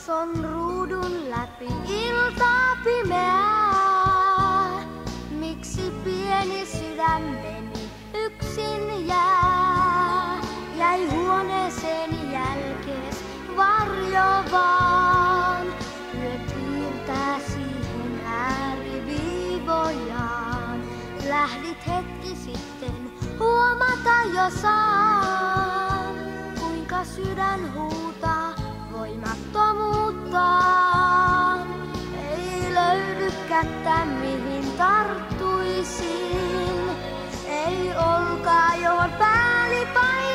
Katson ruudun läpi iltaa pimeää. Miksi pieni sydämeni yksin jää? Jäi huoneeseeni jälkees varjo vaan. Yö piirtää siihen ääriviivojaan. Lähdit hetki sitten, huomata jo saan. Kuinka sydän huutaa voimattomuuttaan. Ei löydy kättä mihin tarttuisin. Ei olkaa johon pääli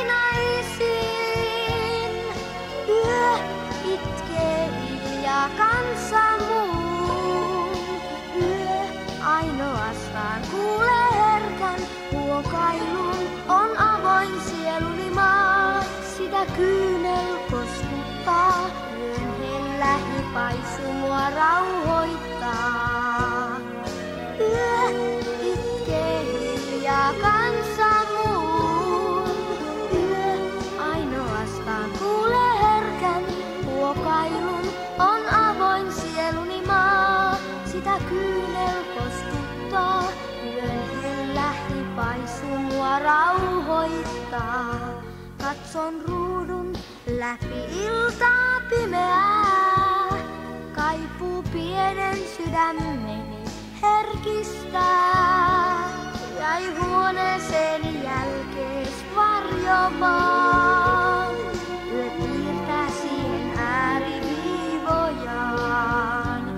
painaisin. Yö itkee hiljaa kanssa muun. Yö ainoastaan kuulee herkän huokailun. On avoin sieluni maa, sitä kyynel koskuttaa. Yön hellä hipaisu mua rauhoittaa. Yö itkee hiljaa kanssa muun. Yö ainoastaan kuulee herkän huokailun. On avoin sieluni maa, sitä kyynel koskuttaa. Yön hellä hipaisu mua rauhoittaa. Katson ruudun läpi iltaa pimeää. Kaipuu pienen sydämeni herkistää. Jäi huoneeseeni jälkees varjo vaan. Yö piirtää siihen ääriviivojaan.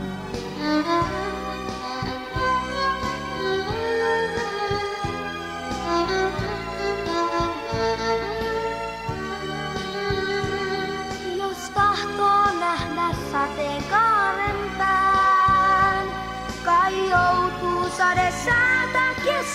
Jos tahtoo nähdä sateenkaaren pään, kai joutuu sadesäätä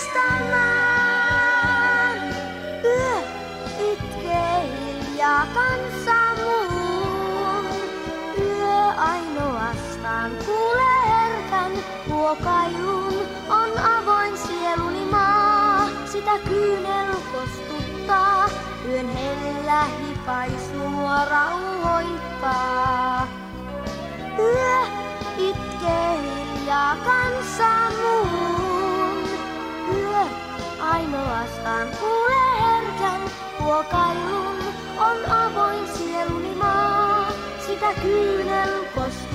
kestämään. Yö itkee hiljaa kanssa muun. Yö ainoastaan kuulee herkän huokailun. On avoin sieluni maa, sitä kyynel kostuttaa. Yön hellä hipaisu mua rauhoittaa. Yö itkee hiljaa kanssa muun. Yö ainoastaan kuulee herkän huokailun. On avoin sieluni maa, sitä kyynel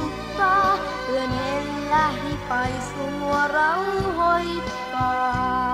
kostuttaa. Yön hellä hipaisu mua rauhoittaa.